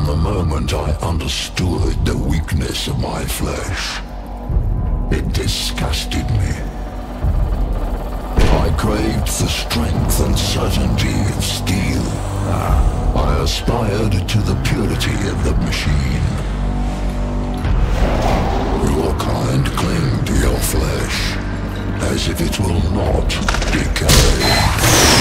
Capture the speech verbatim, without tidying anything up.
from the moment I understood the weakness of my flesh. It disgusted me. I craved the strength and certainty of steel. I aspired to the purity of the machine. Your kind cling to your flesh, as if it will not decay.